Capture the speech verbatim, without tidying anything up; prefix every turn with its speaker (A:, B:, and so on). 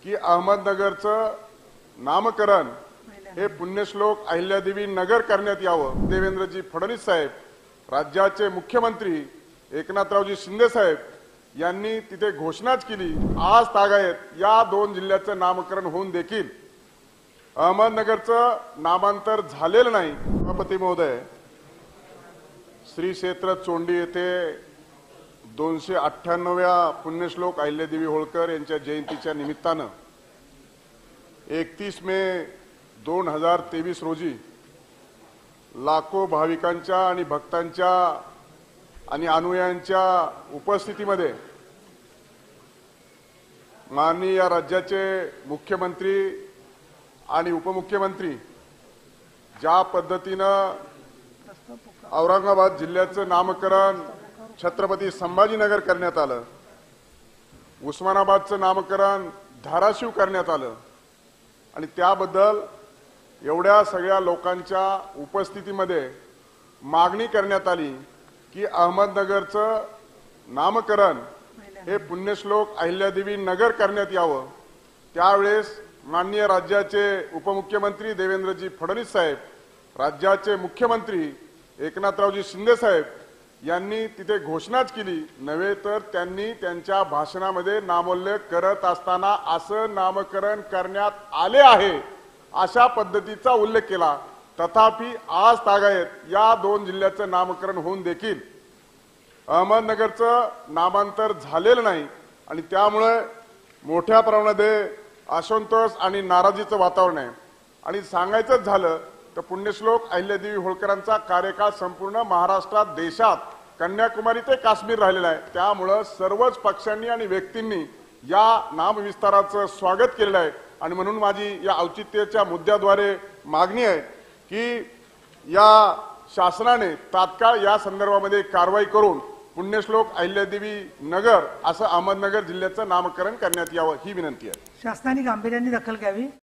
A: की अहमदनगरचं नामकरण हे पुण्यश्लोक अहिल्यादेवी नगर करण्यात यावं। देवेंद्रजी फडणवीस साहेब, राज्याचे मुख्यमंत्री एकनाथरावजी शिंदे साहेब यांनी तिथे घोषणाच केली। आज तागायत या दोन जिल्ह्याचं नामकरण होऊन देखील अहमदनगरचं नामांतर झालेलं नाही। सभापती महोदय, श्री क्षेत्र चोंडी येथे दोनशे अठ्ठ्याण्णव्या पुण्यश्लोक अहिल्यादेवी होळकर यांच्या जयंतीच्या निमित्तानं एकतीस मे दोन हजार तेवीस रोजी लाखो भाविकांच्या आणि भक्तांच्या आणि अनुयायांच्या उपस्थितीमध्ये माननीय या राज्याचे मुख्यमंत्री आणि उपमुख्यमंत्री ज्या पद्धतीनं औरंगाबाद जिल्ह्याचं नामकरण छत्रपती संभाजीनगर करण्यात आलं, उस्मानाबादचं नामकरण धाराशिव करण्यात आलं आणि त्याबद्दल एवढ्या सगळ्या लोकांच्या उपस्थितीमध्ये मागणी करण्यात आली की अहमदनगरचं नामकरण हे पुण्यश्लोक अहिल्यादेवी नगर करण्यात यावं। त्यावेळेस माननीय राज्याचे उपमुख्यमंत्री देवेंद्रजी फडणवीस साहेब, राज्याचे मुख्यमंत्री एकनाथरावजी शिंदे साहेब यांनी तिथे घोषणाच केली। नव्हे तर त्यांनी त्यांच्या भाषणामध्ये नामोल्लेख करत असताना असं नामकरण करण्यात आले आहे अशा पद्धतीचा उल्लेख केला। तथापि आज तागायत या दोन जिल्ह्याचं नामकरण होऊन देखील अहमदनगरचं नामांतर झालेलं नाही आणि त्यामुळे मोठ्या प्रमाणामध्ये असंतोष आणि नाराजीचं वातावरण आहे। आणि सांगायचंच झालं तर पुण्यश्लोक अहिल्यादेवी होळकरांचा कार्यकाळ संपूर्ण महाराष्ट्रात, देशात, कन्याकुमारी ते काश्मीर राहिलेला आहे। त्यामुळे सर्वच पक्षांनी आणि व्यक्तींनी या नामविस्ताराचं स्वागत केलेलं आहे आणि म्हणून माझी या औचित्याच्या मुद्द्याद्वारे मागणी आहे की या शासनाने तात्काळ या संदर्भामध्ये कारवाई करून पुण्यश्लोक अहिल्यादेवी नगर असं अहमदनगर जिल्ह्याचं नामकरण करण्यात यावं ही विनंती आहे।
B: शासनाने गांभीर्याने दखल घ्यावी।